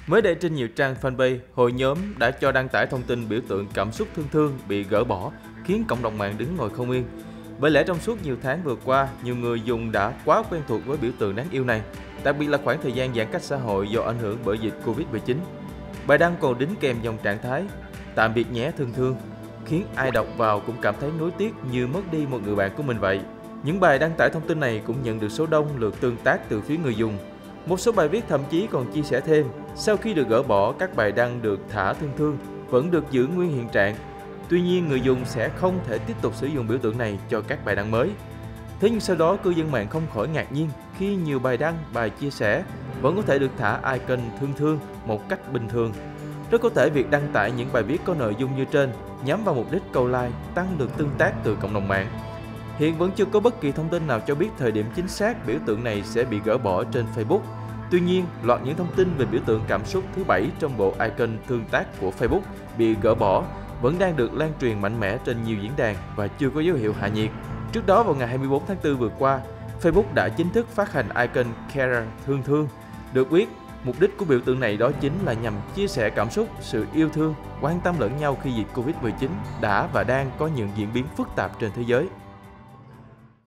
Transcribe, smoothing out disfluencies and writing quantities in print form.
Mới đây trên nhiều trang fanpage, hội nhóm đã cho đăng tải thông tin biểu tượng cảm xúc thương thương bị gỡ bỏ, khiến cộng đồng mạng đứng ngồi không yên. Bởi lẽ trong suốt nhiều tháng vừa qua, nhiều người dùng đã quá quen thuộc với biểu tượng đáng yêu này, đặc biệt là khoảng thời gian giãn cách xã hội do ảnh hưởng bởi dịch Covid-19. Bài đăng còn đính kèm dòng trạng thái "Tạm biệt nhé thương thương", khiến ai đọc vào cũng cảm thấy nuối tiếc như mất đi một người bạn của mình vậy. Những bài đăng tải thông tin này cũng nhận được số đông lượt tương tác từ phía người dùng. Một số bài viết thậm chí còn chia sẻ thêm, sau khi được gỡ bỏ, các bài đăng được thả thương thương vẫn được giữ nguyên hiện trạng. Tuy nhiên, người dùng sẽ không thể tiếp tục sử dụng biểu tượng này cho các bài đăng mới. Thế nhưng sau đó, cư dân mạng không khỏi ngạc nhiên khi nhiều bài đăng, bài chia sẻ vẫn có thể được thả icon thương thương một cách bình thường. Rất có thể việc đăng tải những bài viết có nội dung như trên nhắm vào mục đích câu like, tăng được tương tác từ cộng đồng mạng. Hiện vẫn chưa có bất kỳ thông tin nào cho biết thời điểm chính xác biểu tượng này sẽ bị gỡ bỏ trên Facebook. Tuy nhiên, loạt những thông tin về biểu tượng cảm xúc thứ 7 trong bộ icon tương tác của Facebook bị gỡ bỏ vẫn đang được lan truyền mạnh mẽ trên nhiều diễn đàn và chưa có dấu hiệu hạ nhiệt. Trước đó vào ngày 24 tháng 4 vừa qua, Facebook đã chính thức phát hành icon Care thương thương. Được biết, mục đích của biểu tượng này đó chính là nhằm chia sẻ cảm xúc, sự yêu thương, quan tâm lẫn nhau khi dịch Covid-19 đã và đang có những diễn biến phức tạp trên thế giới.